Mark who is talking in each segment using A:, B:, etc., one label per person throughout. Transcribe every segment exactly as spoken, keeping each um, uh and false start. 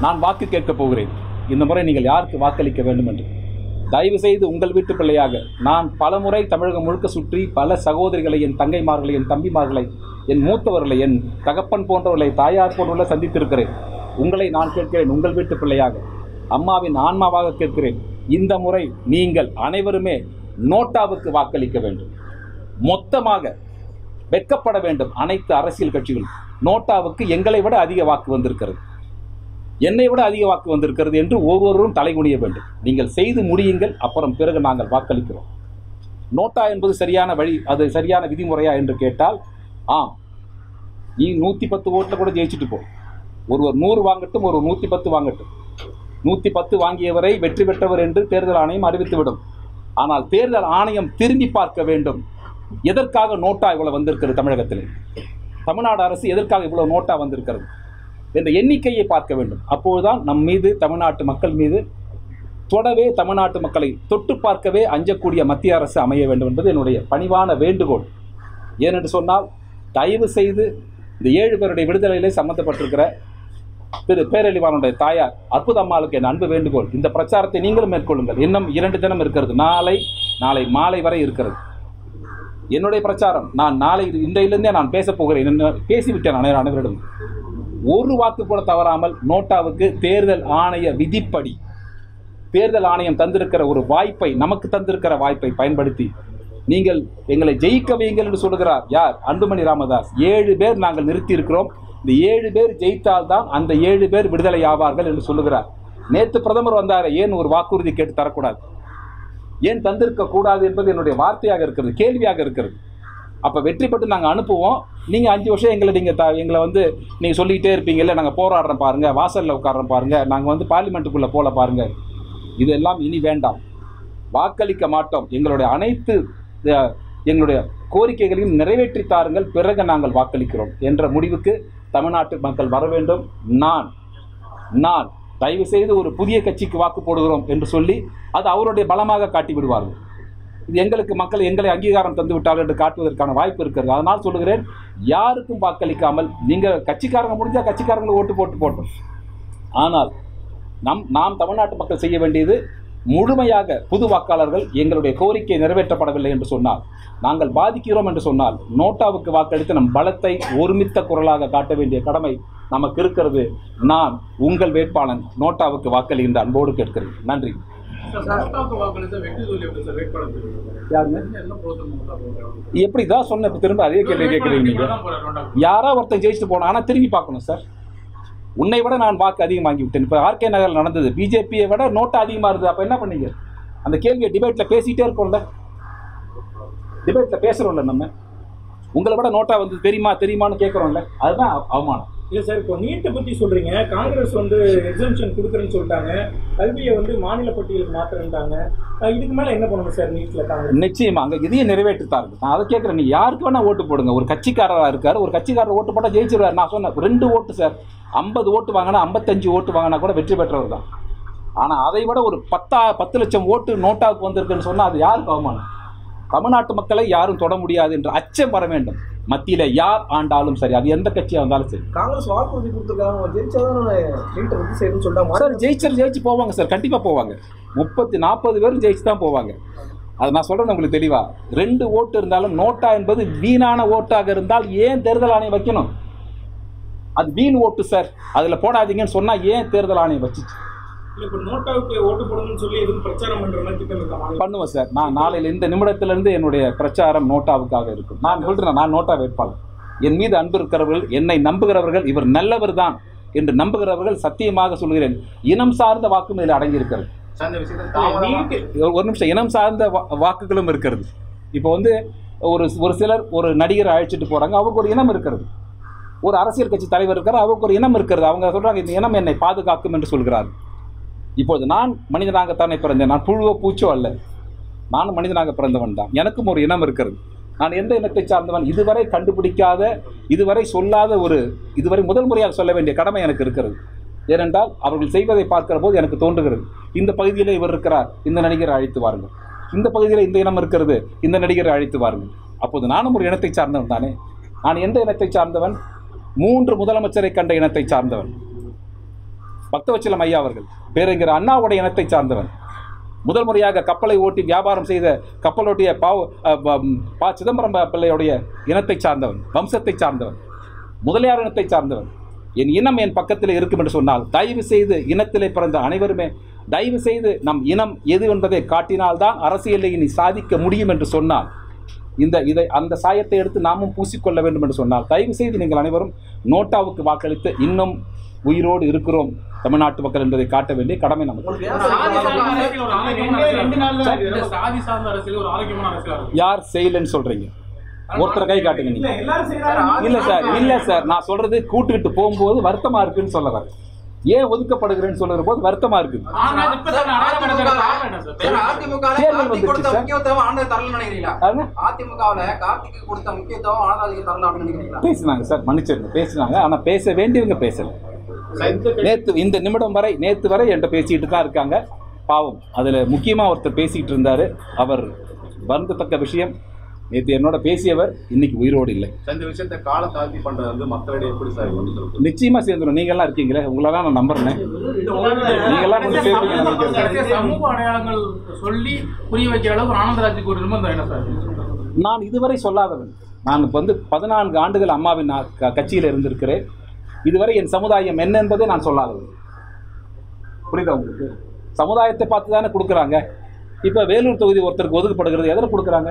A: நான் வாக்கு கேட்கப் போகிறேன். இந்த முறை நீங்கள் யாருக்கு வாக்களிக்க வேண்டும் என்று தயவு செய்து உங்கள் வீட்டு பிள்ளையாக நான் பல முறை தமிழகம் முழுக்க சுற்றி பல சகோதரிகளை, என் தங்கைமார்களை, என் தம்பிமார்களை, என் மூத்தவர்களை, என் தகப்பன் போன்றவர்களை, தாயார் போன்றவர்களை சந்தித்திருக்கிறேன். உங்களை நான் கேட்கிறேன், உங்கள் வீட்டு பிள்ளையாக, அம்மாவின் ஆன்மாவாக கேட்கிறேன். இந்த முறை நீங்கள் அனைவருமே நோட்டாவுக்கு வாக்களிக்க வேண்டும். மொத்தமாக வெட்கப்பட வேண்டும் அனைத்து அரசியல் கட்சிகளும். நோட்டாவுக்கு எங்களை விட அதிக வாக்கு வந்திருக்கிறது, என்னை விட அதிக வாக்கு வந்திருக்கிறது என்று ஒவ்வொருவரும் தலைகுனிய வேண்டும். நீங்கள் செய்து முடியுங்கள், அப்புறம் பிறகு நாங்கள் வாக்களிக்கிறோம். நோட்டா என்பது சரியான வழி, அது சரியான விதிமுறையா என்று கேட்டால் ஆம். நீ நூற்றி பத்து ஓட்டில் கூட ஜெயிச்சுட்டு போ. ஒருவர் நூறு வாங்கட்டும், ஒரு நூற்றி பத்து வாங்கட்டும். நூற்றி பத்து வாங்கியவரை வெற்றி பெற்றவர் என்று தேர்தல் ஆணையம் அறிவித்துவிடும். ஆனால் தேர்தல் ஆணையம் திரும்பி பார்க்க வேண்டும். எதற்காக நோட்டா இவ்வளவு வந்திருக்கிறது தமிழகத்தில்? தமிழ்நாடு அரசு எதற்காக இவ்வளவு நோட்டா வந்திருக்கிறது என்ற எண்ணிக்கையை பார்க்க வேண்டும். அப்போதுதான் நம் மீது, தமிழ்நாட்டு மக்கள் மீது தொடவே, தமிழ்நாட்டு மக்களை தொட்டு பார்க்கவே அஞ்சக்கூடிய மத்திய அரசு அமைய வேண்டும் என்பது என்னுடைய பணிவான வேண்டுகோள். ஏனென்று சொன்னால், தயவு செய்து இந்த ஏழு பேருடைய விடுதலையிலே சம்பந்தப்பட்டிருக்கிற திரு பேரழிவானுடைய தாயார் அற்புதம்மாளுக்கு என் அன்பு வேண்டுகோள், இந்த பிரச்சாரத்தை நீங்களும் மேற்கொள்ளுங்கள். இன்னும் இரண்டு தினம் இருக்கிறது. நாளை நாளை மாலை வரை இருக்கிறது என்னுடைய பிரச்சாரம். நான் நாளை இன்றையிலிருந்தே நான் பேசப் போகிறேன். என்ன பேசிவிட்டேன் அனைவரும் அனைவரிடம். ஒரு வாக்கு கூட தவறாமல் நோட்டாவுக்கு தேர்தல் ஆணைய விதிப்படி, தேர்தல் ஆணையம் தந்திருக்கிற ஒரு வாய்ப்பை, நமக்கு தந்திருக்கிற வாய்ப்பை பயன்படுத்தி நீங்கள் எங்களை ஜெயிக்க வையுங்கள் என்று சொல்கிறார் யார்? அன்புமணி ராமதாஸ். ஏழு பேர் நாங்கள் நிறுத்தி இருக்கிறோம். இந்த ஏழு பேர் ஜெயித்தால்தான் அந்த ஏழு பேர் விடுதலை ஆவார்கள் என்று சொல்லுகிறார். நேற்று பிரதமர் வந்தார், ஏன் ஒரு வாக்குறுதி கேட்டு தரக்கூடாது, ஏன் தந்திருக்க கூடாது என்பது என்னுடைய வார்த்தையாக இருக்கிறது, கேள்வியாக இருக்கிறது. அப்போ வெற்றி பெற்று நாங்கள் அனுப்புவோம். நீங்கள் அஞ்சு வருஷம் எங்களை நீங்கள் த எங்களை வந்து நீங்கள் சொல்லிக்கிட்டே இருப்பீங்கல்ல, நாங்கள் போராடுறோம் பாருங்கள், வாசலில் உட்காடுறோம் பாருங்கள், நாங்கள் வந்து பார்லிமெண்ட்டுக்குள்ளே போல பாருங்கள். இதெல்லாம் இனி வேண்டாம். வாக்களிக்க மாட்டோம். எங்களுடைய அனைத்து எங்களுடைய கோரிக்கைகளையும் நிறைவேற்றி தாருங்கள், பிறகு நாங்கள் வாக்களிக்கிறோம் என்ற முடிவுக்கு தமிழ்நாட்டு மக்கள் வர வேண்டும். நான் நான் தயவு செய்து ஒரு புதிய கட்சிக்கு வாக்கு போடுகிறோம் என்று சொல்லி அது அவருடைய பலமாக காட்டி விடுவார்கள். இது எங்களுக்கு மக்கள் எங்களை அங்கீகாரம் தந்து விட்டார்கள் என்று காட்டுவதற்கான வாய்ப்பு இருக்கிறது. அதனால் சொல்லுகிறேன், யாருக்கும் வாக்களிக்காமல் நீங்கள் கட்சிக்காரங்க முடிஞ்சால் கட்சிக்காரங்களை ஓட்டு போட்டு போட்டோம். ஆனால் நம் நாம் தமிழ்நாட்டு மக்கள் செய்ய வேண்டியது, முழுமையாக புது வாக்காளர்கள் எங்களுடைய கோரிக்கை நிறைவேற்றப்படவில்லை என்று சொன்னால், நாங்கள் பாதிக்கிறோம் என்று சொன்னால், நோட்டாவுக்கு வாக்களித்து நம் பலத்தை ஒருமித்த குரலாக காட்ட வேண்டிய கடமை நமக்கு இருக்கிறது. நான் உங்கள் வேட்பாளன் நோட்டாவுக்கு வாக்களிக்கின்ற அன்போடு கேட்கிறேன். நன்றி. எப்படி தான் சொன்ன, திரும்ப அதே கேள்வி கேட்கிறீங்க. நீங்க யாரா ஒருத்தன் ஜெயிச்சுட்டு போனா, ஆனா திரும்பி பார்க்கணும் சார். உன்னை விட நான் வாக்கு அதிகம் வாங்கி விட்டேன். இப்போ ஆர்கே நகரில் நடந்தது, பிஜேபியை விட நோட்டா அதிகமாக இருந்தது. அப்போ என்ன பண்ணீங்க? அந்த கேள்வியை டிபேட்டில் பேசிகிட்டே இருக்கோம்ல, டிபேட்டில் பேசுகிறோம்ல. நம்ம உங்களை விட நோட்டா வந்து தெரியுமா தெரியுமான்னு கேட்குறோம்ல, அதுதான் அவமானம்.
B: இல்லை சார், இப்போ நீட்டை பற்றி சொல்கிறீங்க. காங்கிரஸ் வந்து எக்ஸம்ஷன் கொடுக்குறேன்னு சொல்லிட்டாங்க, கல்வியை வந்து மாநில பட்டியலுக்கு மாற்றுறாங்க. இதுக்கு மேலே என்ன பண்ணணும் சார் நீட்டில் காங்கிரஸ்?
A: நிச்சயமாக அங்கே இதையும் நிறைவேற்றித்தாருங்க. நான் அதை கேட்குறேன், நீ யாருக்கு வேணால் ஓட்டு போடுங்க. ஒரு கட்சிக்காரராக இருக்கார், ஒரு கட்சிக்காரர் ஓட்டு போட்டால் ஜெயிச்சிருவார். நான் சொன்னேன் ரெண்டு ஓட்டு சார், ஐம்பது ஓட்டு வாங்கினா, ஐம்பத்தஞ்சு ஓட்டு வாங்கினா கூட வெற்றி பெற்றவர் தான். ஆனால் அதை விட ஒரு பத்தா பத்து லட்சம் ஓட்டு நோட்டாவுக்கு வந்திருக்குன்னு சொன்னால் அது யாருக்கு அவமானம்? தமிழ்நாட்டு மக்களை யாரும் தொட முடியாது என்ற அச்சம் வர வேண்டும். மத்தியில் யார் ஆண்டாலும் சரி, அது எந்த கட்சியாக இருந்தாலும் சரி.
B: காங்கிரஸ் வாக்குறுதி கொடுத்துருக்காங்க, ஜெயிச்சாதான்
A: சார் ஜெயிச்சர் ஜெயிச்சு போவாங்க சார், கண்டிப்பாக போவாங்க. முப்பத்தி நாற்பது பேரும் ஜெயிச்சு தான் போவாங்க. அது நான் சொல்கிறேன் உங்களுக்கு தெளிவாக. ரெண்டு ஓட்டு இருந்தாலும் நோட்டா என்பது வீணான ஓட்டாக இருந்தால் ஏன் தேர்தல் ஆணையம் வைக்கணும்? அது வீண் ஓட்டு சார், அதில் போடாதீங்கன்னு சொன்னால் ஏன் தேர்தல் ஆணையம் வச்சுச்சு? பண்ணுவேன் சார். நான் நாளையில் இந்த நிமிடத்திலிருந்து என்னுடைய பிரச்சாரம் நோட்டாவுக்காக இருக்கும். நான் சொல்றேன், நான் நோட்டா வேட்பாளர். என் மீது அன்பு இருக்கிறவர்கள், என்னை நம்புகிறவர்கள், இவர் நல்லவர் தான் என்று நம்புகிறவர்கள், சத்தியமாக சொல்கிறேன், இனம் சார்ந்த வாக்கும் இதில் அடங்கியிருக்கிறது. ஒரு நிமிஷம், இனம் சார்ந்த வாக்குகளும் இருக்கிறது. இப்போ வந்து ஒரு ஒரு சிலர் ஒரு நடிகரை அழைச்சிட்டு போறாங்க, அவருக்கு ஒரு இனம் இருக்கிறது. ஒரு அரசியல் கட்சி தலைவர் இருக்கிறார், அவருக்கு ஒரு இனம் இருக்கிறது. அவங்க சொல்றாங்க, இந்த இனம் என்னை பாதுகாக்கும் என்று சொல்கிறார். இப்போது நான் மனிதனாகத்தானே பிறந்தேன், நான் புழுவோ பூச்சோ அல்ல, நானும் மனிதனாக பிறந்தவன் தான். எனக்கும் ஒரு இனம் இருக்கிறது. நான் எந்த இனத்தை சார்ந்தவன் இதுவரை கண்டுபிடிக்காத, இதுவரை சொல்லாத ஒரு, இதுவரை முதல் முறையாக சொல்ல வேண்டிய கடமை எனக்கு இருக்கிறது. ஏனென்றால் அவர்கள் செய்வதை பார்க்கிற போது எனக்கு தோன்றுகிறது, இந்த பகுதியில் இவர் இருக்கிறார், இந்த நடிகரை அழைத்து வாருங்கள், இந்த பகுதியில் இந்த இனம் இருக்கிறது, இந்த நடிகரை அழைத்து வாருங்கள். அப்போது நானும் ஒரு இனத்தை சார்ந்தவன் தானே. நான் எந்த இனத்தை சார்ந்தவன்? மூன்று முதலமைச்சரை கண்ட இனத்தை சார்ந்தவன். பக்தவச்சலம் ஐயா அவர்கள் பேரறிஞர் அண்ணாவுடைய இனத்தை சார்ந்தவன். முதல் முறையாக கப்பலை ஓட்டி வியாபாரம் செய்த கப்பலோட்டிய பாவ பா சிதம்பரம் பிள்ளையுடைய இனத்தை சார்ந்தவன், வம்சத்தை சார்ந்தவன், முதலியார் இனத்தை சார்ந்தவன். என் இனம் என் பக்கத்தில் இருக்கும் என்று சொன்னால் தயவு செய்து இனத்திலே பிறந்த அனைவருமே தயவு செய்து நம் இனம் எது என்பதை காட்டினால்தான் அரசியலை இனி சாதிக்க முடியும் என்று சொன்னால், இந்த இதை அந்த சாயத்தை எடுத்து நாமும் பூசிக்கொள்ள வேண்டும் என்று சொன்னால் தயவு செய்து நீங்கள் அனைவரும் நோட்டாவுக்கு வாக்களித்து இன்னும் உயிரோடு இருக்கிறோம் தமிழ்நாட்டு மக்கள் என்பதை காட்ட வேண்டிய கடமை நமக்கு. யார் செய்யலன்னு சொல்றீங்க? ஒருத்தர் கை காட்டுங்க. நீங்க இல்ல சார், இல்ல சார், நான் சொல்றது கூட்டுக்கிட்டு போகும்போது வருத்தமா இருக்குன்னு சொல்ல வர. ஏன் ஒதுக்கப்படுகிறேன்னு சொல்லுற போது வருத்தமா இருக்கு. பேசினாங்க சார், மன்னிச்சிருங்க, பேசினாங்க. ஆனா பேச வேண்டியவங்க பேசல. நேத்து இந்த நிமிடம் வரை நேத்து வரை என்கிட்ட பேசிட்டு தான் இருக்காங்க. பாவம், அதுல முக்கியமா ஒருத்தர் பேசிட்டு இருந்தாரு. அவர் வருந்தத்தக்க விஷயம், நேற்று என்னோட பேசியவர் இன்னைக்கு உயிரோடு இல்லை.
C: இந்த விஷயத்தை கால தாழ்த்தி பண்றது வந்து மக்களிடையே எப்படி சார்?
A: நிச்சயமா சேர்ந்துடும். நீங்க எல்லாம் இருக்கீங்களே, உங்களெல்லாம் நான் நம்புறேன். நீங்க எல்லாம் வந்து சேர்ப்பீங்க.
D: சமூக அடையாளங்கள் சொல்லி புரிய வைக்கிற அளவுக்கு ஆனந்தராஜுக்கு ஒரு நிர்பந்தம் என்ன சார்?
A: நான் இதுவரை சொல்லாதவன். நான் வந்து பதினான்கு ஆண்டுகள் அம்மாவின் கட்சியில் இருந்திருக்கிறேன். இதுவரை என் சமுதாயம் என்ன என்பதை நான் சொல்லாதவன். புரியுதா உங்களுக்கு? சமுதாயத்தை பார்த்து தானே கொடுக்குறாங்க. இப்போ வேலூர் தொகுதி ஒருத்தருக்கு ஒதுக்கப்படுகிறது, எதில் கொடுக்குறாங்க?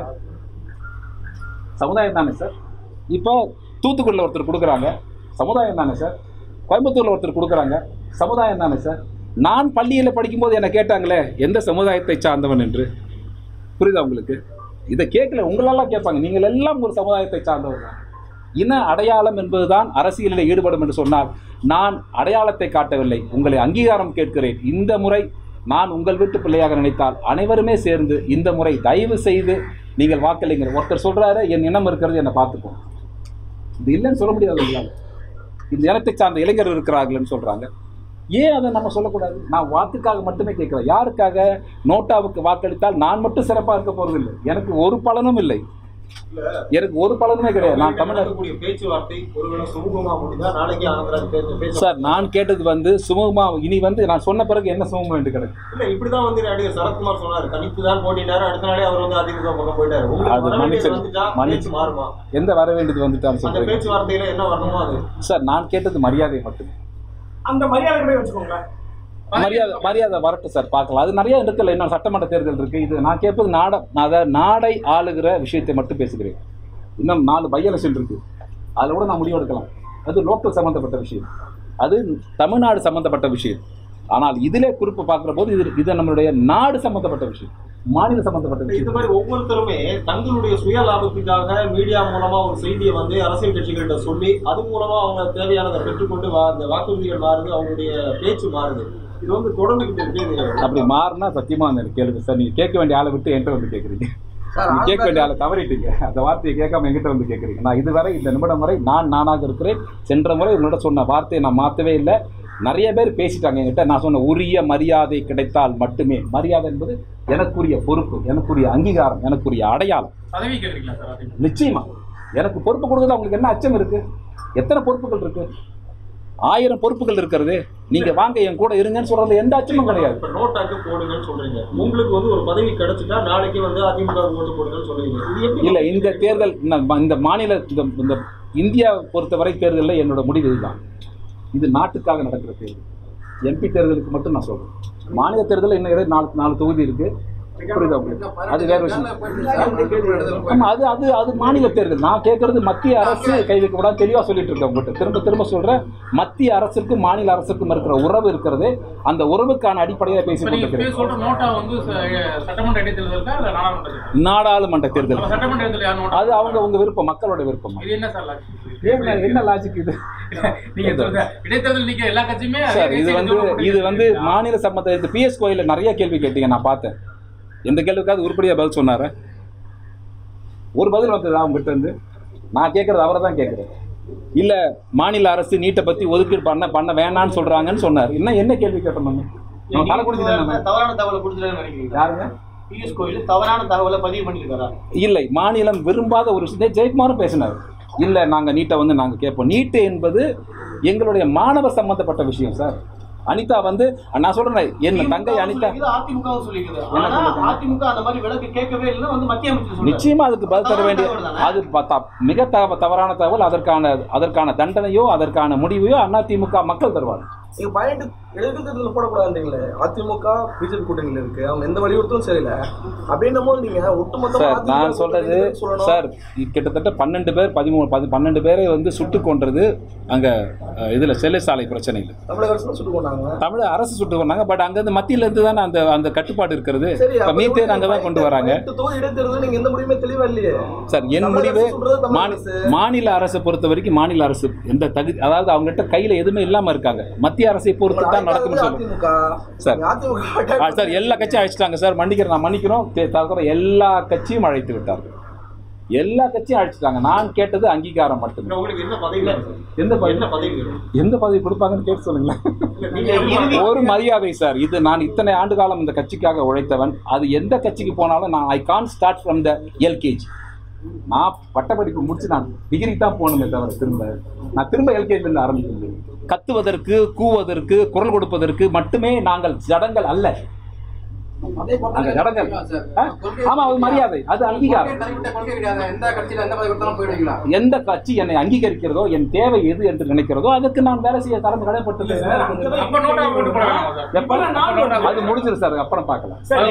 A: சமுதாயம் தானே சார். இப்போ தூத்துக்குடியில் ஒருத்தர் கொடுக்குறாங்க, சமுதாயம் தானே சார். கோயம்புத்தூரில் ஒருத்தர் கொடுக்குறாங்க, சமுதாயம் தானே சார். நான் பள்ளியில் படிக்கும்போது என்னை கேட்டாங்களே எந்த சமுதாயத்தை சார்ந்தவன் என்று. புரியுதா உங்களுக்கு? இதை கேட்கல, உங்களெல்லாம் கேட்பாங்க. நீங்கள் எல்லாம் ஒரு சமுதாயத்தை சார்ந்தவர் தான். இன அடையாளம் என்பதுதான் அரசியலில் ஈடுபடும் என்று சொன்னால் நான் அடையாளத்தை காட்டவில்லை, உங்களை அங்கீகாரம் கேட்கிறேன். இந்த முறை நான் உங்கள் வீட்டு பிள்ளையாக நினைத்தால் அனைவருமே சேர்ந்து இந்த முறை தயவு செய்து நீங்கள் வாக்களிங்க. ஒருத்தர் சொல்றாரு என் இனம் இருக்கிறது, என்னை பார்த்துப்போம். இது இல்லைன்னு சொல்ல முடியாது. இந்த இனத்தை சார்ந்த இளைஞர்கள் இருக்கிறார்கள்னு சொல்றாங்க. ஏன் அதை நம்ம சொல்லக்கூடாது? நான் வாக்குக்காக மட்டுமே கேட்கிறேன். யாருக்காக? நோட்டாவுக்கு வாக்களித்தால் நான் மட்டும் சிறப்பாக இருக்க போறதில்லை, எனக்கு ஒரு பலனும் இல்லை, எனக்கு ஒரு பலனுமே கிடையாது. நான் தமிழக
C: பேச்சுவார்த்தை ஒருவேளை சுமூகமா முடிந்தா நாளைக்கு ஆனந்தராஜ்
A: சார், நான் கேட்டது வந்து சுமூகமா. இனி வந்து நான் சொன்ன பிறகு என்ன சுமூகம் என்று கிடக்கு.
C: இல்ல, இப்படிதான் வந்து நடிகர் சரத்குமார் சொன்னாரு, தனித்து தான் போட்டிட்டாரு, அடுத்த நாளே அவர் வந்து அதிமுக பக்கம் போயிட்டாரு.
A: அது மன்னிச்சு மன்னிச்சு
C: மாறுமா?
A: எந்த வர வேண்டியது வந்துட்டான்னு
C: சொல்றேன். பேச்சுவார்த்தையில என்ன வரணுமோ அது.
A: சார், நான் கேட்டது மரியாதை மட்டுமே.
B: அந்த மரியாதை கூட வச்சுக்கோங்க.
A: மரியாதை மரியாதை வரட்டும் சார், பார்க்கலாம். அது நிறைய இருக்குல்ல, இன்னும் சட்டமன்ற தேர்தல் இருக்கு. இது நான் கேட்பது நாட நான் நாடை ஆளுகிற விஷயத்தை மட்டும் பேசுகிறேன். இன்னும் நாலு பை எலெக்ஷன் இருக்கு, அதில் கூட நான் முடிவு எடுக்கலாம். அது லோக்கல் சம்பந்தப்பட்ட விஷயம், அது தமிழ்நாடு சம்பந்தப்பட்ட விஷயம். ஆனால் இதிலே குறிப்பு பார்க்குற போது இது இது நம்மளுடைய நாடு சம்பந்தப்பட்ட விஷயம், மாநில சம்பந்தப்பட்ட விஷயம்.
C: இது மாதிரி ஒவ்வொருத்தருமே தங்களுடைய சுய லாபத்துக்காக மீடியா மூலமா ஒரு செய்தியை வந்து அரசியல் கட்சிகள்கிட்ட சொல்லி அது மூலமா அவங்க தேவையானதை பெற்றுக்கொண்டு அந்த வாக்குறுதிகள் மாறுது, அவங்களுடைய பேச்சு மாறுது. இது வந்து தொடர்ந்துகிட்டு இருக்கு.
A: அப்படி மாறினா சத்தியமா அந்த கேளுங்க சார். நீங்க கேட்க வேண்டிய ஆளை விட்டு என்கிட்ட வந்து கேட்குறீங்க, நீங்க கேட்க வேண்டிய ஆளை தவறிட்டீங்க. அந்த வார்த்தையை கேட்காம என்கிட்ட வந்து கேட்குறீங்க. நான் இதுவரை இந்த நிமிடம் வரை நான் நானாக இருக்கிறேன். சென்ற முறை உங்களோட சொன்ன வார்த்தையை நான் மாற்றவே இல்லை. நிறைய பேர் பேசிட்டாங்க என்கிட்ட. நான் சொன்ன உரிய மரியாதை கிடைத்தால் மட்டுமே, மரியாதை என்பது எனக்குரிய பொறுப்பு, எனக்குரிய அங்கீகாரம், எனக்குரிய அடையாளம். நிச்சயமா எனக்கு பொறுப்பு கொடுக்குறது அவங்களுக்கு என்ன அச்சம் இருக்கு? எத்தனை பொறுப்புகள் இருக்கு? ஆயிரம் பொறுப்புகள் இருக்கிறது. நீங்க வாங்க என் கூட இருங்கன்னு சொல்றது எந்த அச்சமும் கிடையாது.
C: நோட்டாக்கு போடுங்கன்னு சொல்றீங்க, உங்களுக்கு வந்து ஒரு பதவி கிடைச்சிட்டா நாளைக்கு வந்து அதிமுக ஓட்டு போடுங்கன்னு சொல்றீங்க.
A: இல்ல, இந்த தேர்தல் இந்த மாநில இந்த இந்தியா பொறுத்தவரை தேர்தலில் என்னோட முடிவு இதுதான். இது நாட்டுக்காக நடக்கிற தேர்தல். எம்பி தேர்தலுக்கு மட்டும் நான் சொல்றேன். மாநில தேர்தலில் இன்னும் நாலு நாலு தொகுதி இருக்கு. புரியுதா உங்களுக்கு? அது வேற விஷயம். ஆமா, அது அது அது மாநில தேர்தல். நான் கேட்கறது மத்திய அரசு கை வைக்க கூடாது தெளிவா சொல்லிட்டு இருக்கேன் உங்கள்கிட்ட. திரும்ப திரும்ப சொல்றேன், மத்திய அரசுக்கும் மாநில அரசுக்கும் இருக்கிற உறவு இருக்கிறது. அந்த உறவுக்கான அடிப்படையில பேசி கொண்டிருக்கிறேன். நாடாளுமன்ற தேர்தல் அது அவங்க உங்க விருப்பம், மக்களோட விருப்பம். என்ன லாஜிக் இது? சார், இது வந்து இது வந்து மாநில சம்பந்த. இந்த பி எஸ் கோயில நிறைய கேள்வி கேட்டீங்க, நான் பார்த்தேன். எந்த கேள்விக்காவது உருப்படியாக பதில் சொன்னார? ஒரு பதில் வந்ததா உங்ககிட்ட இருந்து? நான் கேட்கறது அவரை தான் கேட்குறேன். இல்லை, மாநில அரசு நீட்டை பற்றி ஒதுக்கீடு பண்ண பண்ண வேணான்னு சொல்கிறாங்கன்னு சொன்னார். இன்னும் என்ன கேள்வி கேட்டோம்? நம்ம கலக்குடி
C: தவறான தகவலை கொடுத்துட்டு நினைக்கிறீங்க. யாருங்க? பியூஷ் கோயில் தவறான தகவலை பதிவு பண்ணியிருக்காரா?
A: இல்லை, மாநிலம் விரும்பாத ஒரு விஷயத்தை ஜெயக்குமாரும் பேசினார். இல்லை, நாங்கள் நீட்டை வந்து நாங்கள் கேட்போம். நீட்டு என்பது எங்களுடைய மாணவர் சம்பந்தப்பட்ட விஷயம் சார். அனிதா வந்து நான் சொல்றேன் என் தங்கை அனிதா
C: அதிமுக சொல்லிக்குது. ஆனா அதிமுக அந்த மாதிரி விலக்கு கேட்கவே இல்லைன்னா வந்து மத்திய அமைச்சர்
A: நிச்சயமா அதுக்கு பதில் தர வேண்டிய அது மிக தவறான தகவல். அதற்கான அதற்கான தண்டனையோ அதற்கான முடிவையோ அதிமுக மக்கள் தருவாங்க.
E: நீங்க பயந்து எதிர்க்கிறதுல போடக்கூடாதுங்களே. அதிமுக பிஜேபி கூட்டணியில் இருக்கு, அவங்க எந்த வலியுறுத்தும் சரியில்லை அப்படின்னும் போது நீங்க ஒட்டுமொத்த
A: சார் நான் சொல்றது சார் கிட்டத்தட்ட பன்னெண்டு பேர் பதிமூணு பதி பன்னெண்டு பேரை வந்து சுட்டு கொன்றது அங்க இதுல சிறைச்சாலை பிரச்சனையில்
E: தமிழக அரசு சுட்டு கொண்டாங்க.
A: தமிழக அரசு சுட்டு கொண்டாங்க. பட் அங்க இருந்து மத்தியில இருந்து தானே அந்த அந்த கட்டுப்பாடு இருக்கிறது. மீத்தேன் அங்கதான் கொண்டு வராங்க.
E: நீங்க எந்த முடிவுமே தெளிவா இல்லையே
A: சார். என் முடிவு மாநில அரசை பொறுத்த வரைக்கும் மாநில அரசு எந்த தகுதி, அதாவது அவங்க கிட்ட கையில எதுவுமே இல்லாம இருக்காங்க. மத்திய அரசை பொறுத்து தான் நடக்கும் சார். சார் எல்லா கட்சியும் அழைச்சிட்டாங்க சார். மன்னிக்கிறேன், நான் மன்னிக்கிறோம். எல்லா கட்சியும் அழைத்து விட்டார்கள். எல்லா கட்சியும் அழைச்சிட்டாங்க. நான் கேட்டது அங்கீகாரம் மட்டுமே. எந்த எந்த பதவி கொடுப்பாங்கன்னு கேட்டு சொல்லுங்களேன். ஒரு மரியாதை சார். இது நான் இத்தனை ஆண்டு காலம் இந்த கட்சிக்காக உழைத்தவன். அது எந்த கட்சிக்கு போனாலும் நான் I can start from the LKG. நான் பட்டப்படிப்பு முடிச்சு நான் டிகிரி தான் போகணுமே தவிர திரும்ப நான் திரும்ப எல்கேஜிலிருந்து ஆரம்பிக்க முடியும். கத்துவதற்கு, கூவதற்கு, குரல் கொடுப்பதற்கு மட்டுமே நாங்கள் ஜடங்கள் அல்ல. ஆமா, அது மரியாதை, அது அங்கீகாரம். எந்த கட்சி என்னை அங்கீகரிக்கிறதோ, என் தேவை எது என்று நினைக்கிறதோ அதுக்கு நான் வேலை செய்ய தரம் கடைப்பட்டு அது முடிஞ்சிரு சார். அப்புறம் பார்க்கலாம் சார்.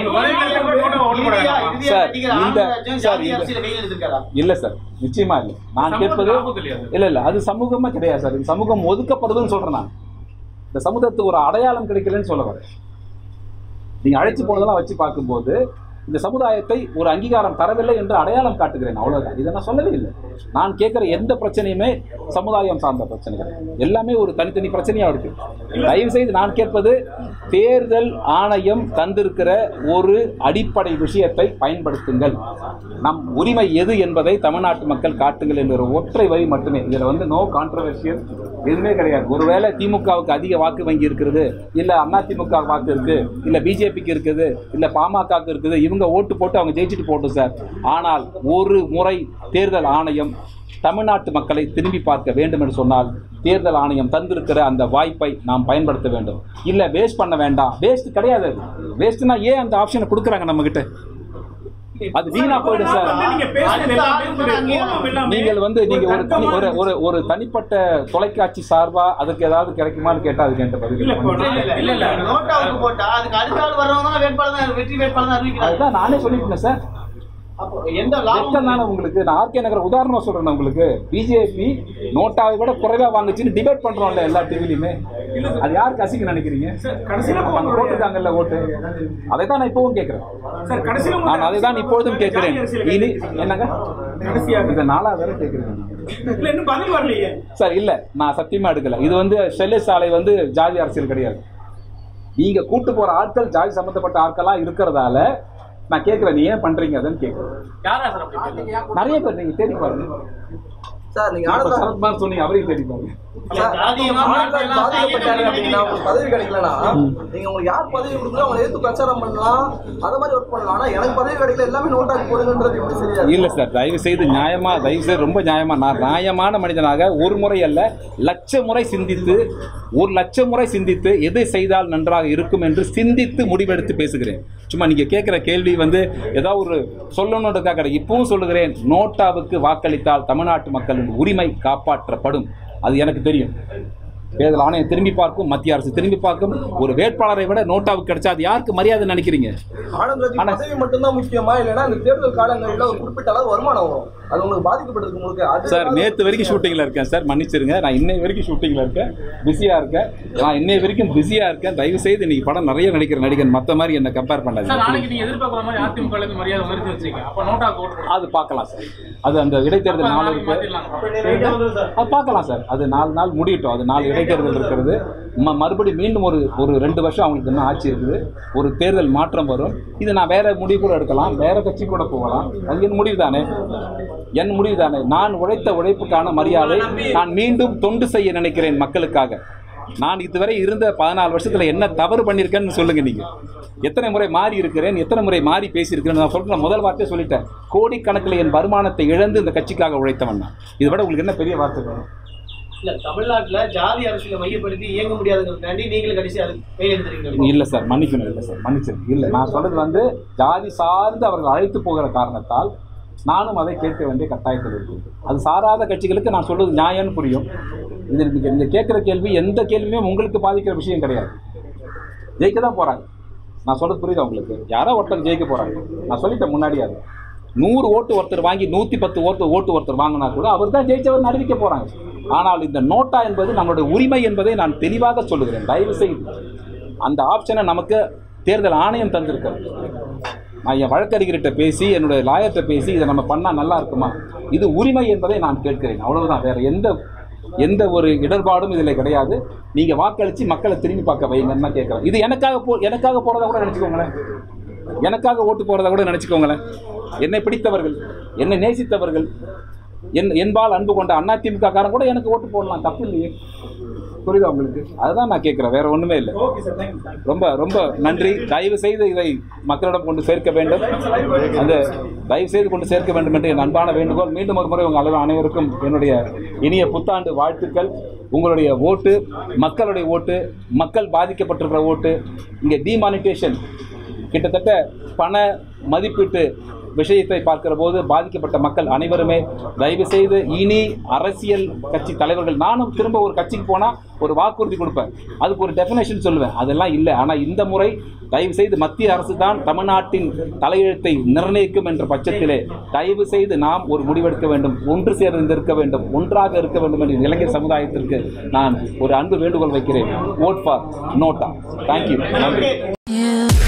A: இந்த இல்ல சார், நிச்சயமா இல்லை. நான் கேட்பது இல்ல இல்ல அது சமூகமா கிடையாது சார். இந்த சமூகம் ஒதுக்கப்படுதுன்னு சொல்றேன். நான் இந்த சமூகத்துக்கு ஒரு அடையாளம் கிடைக்கலன்னு சொல்ல வரேன். நீங்க அழைச்சி போனதெல்லாம் வச்சு பார்க்கும்போது இந்த சமுதாயத்தை ஒரு அங்கீகாரம் தரவில்லை என்று அடையாளம் காட்டுகிறேன், அவ்வளவுதான். இதை நான் சொல்லவே இல்லை. நான் கேட்கிற எந்த பிரச்சனையுமே சமுதாயம் சார்ந்த பிரச்சனைகள் எல்லாமே ஒரு தனித்தனி பிரச்சனையா இருக்கு. தயவு செய்து நான் கேட்பது, தேர்தல் ஆணையம் தந்திருக்கிற ஒரு அடிப்படை விஷயத்தை பயன்படுத்துங்கள். நம் உரிமை எது என்பதை தமிழ்நாட்டு மக்கள் காட்டுங்கள் என்ற ஒற்றை வரி மட்டுமே. இதுல வந்து நோ கான்ட்ரவர்ஷியல் எதுவுமே கிடையாது. ஒருவேளை திமுகவுக்கு அதிக வாக்கு வங்கி இருக்கிறது, இல்ல அதிமுக வாக்கு இருக்கு, இல்ல பிஜேபிக்கு இருக்குது, இல்ல பாமகவுக்கு இருக்குது, இவங்க ஓட்டு போட்டு அவங்க ஜெயிச்சுட்டு போட்டோம் சார். ஆனால் ஒரு முறை தேர்தல் ஆணையம் தமிழ்நாட்டு மக்களை திரும்பி பார்க்க வேண்டும் என்று சொன்னால் தேர்தல் ஆணையம் தந்திருக்கிற அந்த வாய்ப்பை நாம் பயன்படுத்த வேண்டும். இல்ல வேஸ்ட் பண்ண வேண்டாம். வேஸ்ட் கிடையாது. வேஸ்ட்னா ஏன் அந்த ஆப்ஷனை கொடுக்குறாங்க நம்ம கிட்ட? அது வீணா போயிடும் சார். நீங்கள் வந்து நீங்க ஒரு தனி ஒரு ஒரு ஒரு தனிப்பட்ட தொலைக்காட்சி சார்பா அதுக்கு ஏதாவது கிடைக்குமான்னு கேட்டா அதுக்கு எந்த பதில் அதுதான் நானே சொல்லிட்டேன் சார். உங்களுக்கு நான் ஆர்கே நகர் உதாரணமா சொல்றேன். உங்களுக்கு பிஜேபி நோட்டாவை விட குறைவா வாங்குச்சுன்னு டிபேட் பண்றோம்ல எல்லா டிவிலையுமே. அது யாருக்கு அசிங்க நினைக்கிறீங்க? போட்டுருக்காங்கல்ல ஓட்டு. அதை தான் நான் இப்பவும் கேட்கிறேன். நான் அதை தான் இப்பொழுதும் கேட்கிறேன். இனி என்னங்க இந்த நாலா வேற கேட்கிறேன் சார். இல்ல நான் சத்தியமா எடுக்கல. இது வந்து செல்லை சாலை வந்து ஜாதி அரசியல் கிடையாது. நீங்க கூட்டு போற ஆட்கள் ஜாதி சம்பந்தப்பட்ட ஆட்களா இருக்கிறதால நான் கேட்கிறேன், நீ ஏன் பண்றீங்க அதுன்னு கேட்கிறேன். நிறைய பேர் நீங்க தேடி பாருங்க சார். நீங்க சரத்குமார் சொன்னீங்க, அவரையும் தேடி பாருங்க.
E: பதவி கிடைக்கலன்னா நீங்க உங்களுக்கு யார் பதவி கொடுத்தா அவங்க எடுத்து பிரச்சாரம் பண்ணலாம், அத மாதிரி ஒர்க் பண்ணலாம். ஆனா எனக்கு பதவி கிடைக்கல, எல்லாமே நோட்டாக்கி போடுங்கன்றது எப்படி சரியா?
A: இல்ல சார், தயவு செய்து நியாயமா, தயவு செய்து ரொம்ப நியாயமா, நான் நியாயமான மனிதனாக ஒரு முறை அல்ல லட்ச முறை சிந்தித்து ஒரு லட்சம் முறை சிந்தித்து எதை செய்தால் நன்றாக இருக்கும் என்று சிந்தித்து முடிவெடுத்து பேசுகிறேன். சும்மா நீங்க கேட்கிற கேள்வி வந்து ஏதாவது ஒரு சொல்லணுன்றதுக்காக கிடையாது. இப்பவும் சொல்லுகிறேன், நோட்டாவுக்கு வாக்களித்தால் தமிழ்நாட்டு மக்களின் உரிமை காப்பாற்றப்படும். அது எனக்கு தெரியும். தேர்தல் ஆணையம் திரும்பி பார்க்கும், மத்திய அரசு திரும்பி பார்க்கும். ஒரு வேட்பாளரை விட நோட்டாவுக்கு கிடைச்சா அது யாருக்கு மரியாதை நினைக்கிறீங்க?
E: பதவி மட்டும்தான் முக்கியமா? இல்லைன்னா இந்த தேர்தல் காலங்களில் ஒரு குறிப்பிட்ட அளவு வருமானம் வரும், அது உங்களுக்கு பாதிக்கப்பட்டிருக்கு உங்களுக்கு
A: சார். நேற்று வரைக்கும் ஷூட்டிங்ல இருக்கேன் சார், மன்னிச்சிருங்க. நான் இன்னை வரைக்கும் ஷூட்டிங்ல இருக்கேன், பிஸியா இருக்கேன். நான் இன்னை வரைக்கும் பிஸியா இருக்கேன். தயவு செய்து இன்னைக்கு படம் நிறைய நடிக்கிற நடிகன் மற்ற மாதிரி என்ன கம்பேர் பண்ணாது. அது பார்க்கலாம் சார். அது அந்த இடைத்தேர்தல் நாள் இருக்கு, அது பார்க்கலாம் சார். அது நாலு நாள் முடியட்டும். அது நாலு இடைத்தேர்தல் இருக்கிறது. மறுபடி மீண்டும் ஒரு ஒரு ரெண்டு வருஷம் அவங்களுக்கு இன்னும் ஆட்சி இருக்குது. ஒரு தேர்தல் மாற்றம் வரும். இது நான் வேற முடிவு கூட எடுக்கலாம், வேற கட்சி கூட போகலாம். அது என் முடிவு தானே, என் முடிவு தானே. நான் உழைத்த உழைப்புக்கான மரியாதை. நான் மீண்டும் தொண்டு செய்ய நினைக்கிறேன் மக்களுக்காக. நான் இதுவரை இருந்த பதினாலு வருஷத்துல என்ன தவறு பண்ணியிருக்கேன்னு சொல்லுங்க. நீங்க எத்தனை முறை மாறி இருக்கிறேன், எத்தனை முறை மாறி பேசியிருக்கிறேன். நான் சொல்றேன், முதல் வார்த்தையை சொல்லிட்டேன். கோடிக்கணக்கில் என் வருமானத்தை இழந்து இந்த கட்சிக்காக உழைத்தவன் நான். இதை விட உங்களுக்கு என்ன பெரிய வார்த்தை வேணும்?
F: இல்ல தமிழ்நாட்டுல ஜாதி அரசியலை மையப்படுத்தி இயங்க முடியாதுங்கிறதுக்காண்டி நீங்களும் கடைசி அது கையெழுத்துறீங்க.
A: இல்லை சார், மன்னிக்கணும். இல்லை சார், மன்னிச்சிருக்கேன். இல்லை, நான் சொல்றது வந்து ஜாதி சார்ந்து அவர்கள் அழைத்து போகிற காரணத்தால் நானும் அதை கேட்க வேண்டிய கட்டாயத்தில் இருக்குது. அது சாராத கட்சிகளுக்கு நான் சொல்வது நியாயம்னு புரியும். இது இந்த கேட்குற கேள்வி எந்த கேள்வியுமே உங்களுக்கு பாதிக்கிற விஷயம் கிடையாது. ஜெயிக்க தான் போகிறாங்க. நான் சொல்றது புரியுதா உங்களுக்கு? யாரோ ஒருத்தர் ஜெயிக்க போகிறாங்க. நான் சொல்லிட்டேன் முன்னாடியே. அது நூறு ஓட்டு ஒருத்தர் வாங்கி நூற்றி பத்து ஓட்டு ஓட்டு ஒருத்தர் வாங்கினா கூட அவர் தான் ஜெயிச்சவர் அறிவிக்க போகிறாங்க. ஆனால் இந்த நோட்டா என்பது நம்மளுடைய உரிமை என்பதை நான் தெளிவாக சொல்லுகிறேன். தயவு செய்து அந்த ஆப்ஷனை நமக்கு தேர்தல் ஆணையம் தந்திருக்கிறது. நான் என் வழக்கறிஞர்கிட்ட பேசி என்னுடைய லாயர்கிட்ட பேசி இதை நம்ம பண்ணால் நல்லா இருக்குமா, இது உரிமை என்பதை நான் கேட்கிறேன். அவ்வளவுதான். வேற எந்த எந்த ஒரு இடர்பாடும் இதில் கிடையாது. நீங்கள் வாக்களித்து மக்களை திரும்பி பார்க்க வைங்கன்னு தான் கேட்குறேன். இது எனக்காக போ எனக்காக போகிறதா கூட நினச்சிக்கோங்களேன். எனக்காக ஓட்டு போகிறதா கூட நினச்சிக்கோங்களேன். என்னை பிடித்தவர்கள், என்னை நேசித்தவர்கள், என் என்பால் அன்பு கொண்ட அதிமுக காரன் கூட எனக்கு ஓட்டு போடலாம், தப்பு இல்லையே. புரியுதா உங்களுக்கு? அதுதான் நான் கேட்குறேன், வேற ஒன்றுமே இல்லை. ரொம்ப ரொம்ப நன்றி. தயவு செய்து இதை மக்களிடம் கொண்டு சேர்க்க வேண்டும். அந்த தயவு செய்து கொண்டு சேர்க்க வேண்டும் என்று என் அன்பான வேண்டுகோள். மீண்டும் ஒரு முறை உங்கள் அளவு அனைவருக்கும் என்னுடைய இனிய புத்தாண்டு வாழ்த்துக்கள். உங்களுடைய ஓட்டு மக்களுடைய ஓட்டு, மக்கள் பாதிக்கப்பட்டிருக்கிற ஓட்டு. இங்கே டிமானிட்டேஷன் கிட்டத்தட்ட பண மதிப்பீட்டு விஷயத்தை பார்க்கிற போது பாதிக்கப்பட்ட மக்கள் அனைவருமே தயவு செய்து இனி அரசியல் கட்சி தலைவர்கள், நானும் திரும்ப ஒரு கட்சிக்கு போனால் ஒரு வாக்குறுதி கொடுப்பேன், அதுக்கு ஒரு டெஃபினேஷன் சொல்லுவேன், அதெல்லாம் இல்லை. ஆனால் இந்த முறை தயவு செய்து மத்திய அரசு தான் தமிழ்நாட்டின் தலையெழுத்தை நிர்ணயிக்கும் என்ற பட்சத்திலே தயவு செய்து நாம் ஒரு முடிவெடுக்க வேண்டும், ஒன்று சேர்ந்து இருக்க வேண்டும், ஒன்றாக இருக்க வேண்டும் என்று இளைஞர் சமுதாயத்திற்கு நான் ஒரு அன்பு வேண்டுகோள் வைக்கிறேன். Vote for NOTA. தேங்க்யூ. நன்றி.